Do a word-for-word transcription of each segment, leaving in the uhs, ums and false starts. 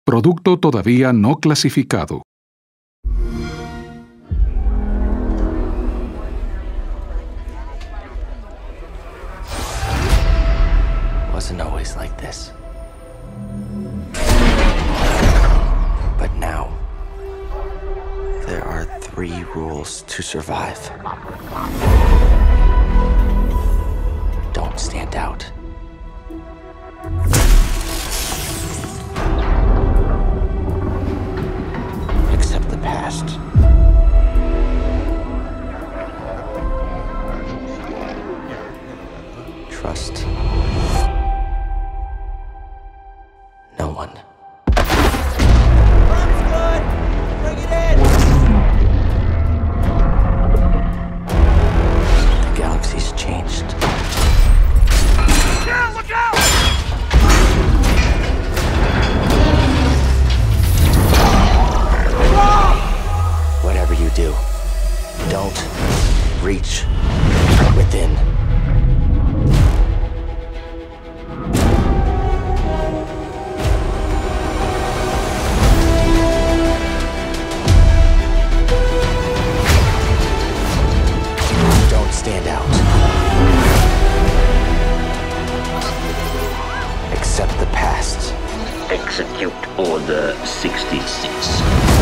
Producto todavía no clasificado. Wasn't always like this. But now, there are three rules to survive. Don't stand out. Accept the past. Trust no one. Bring it in! The galaxy's changed. Yeah, look out! Whatever you do, don't reach within. Don't stand out. Accept the past. Execute Order sixty-six.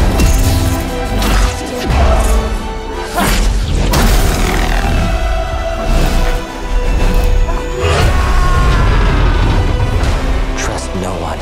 Trust no one.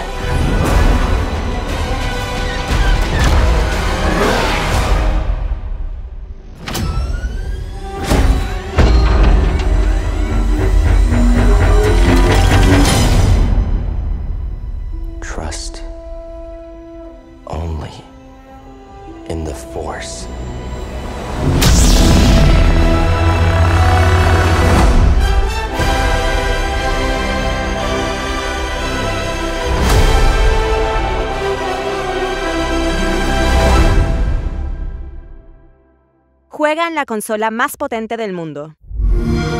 Trust only in the Force. Juega en la consola más potente del mundo.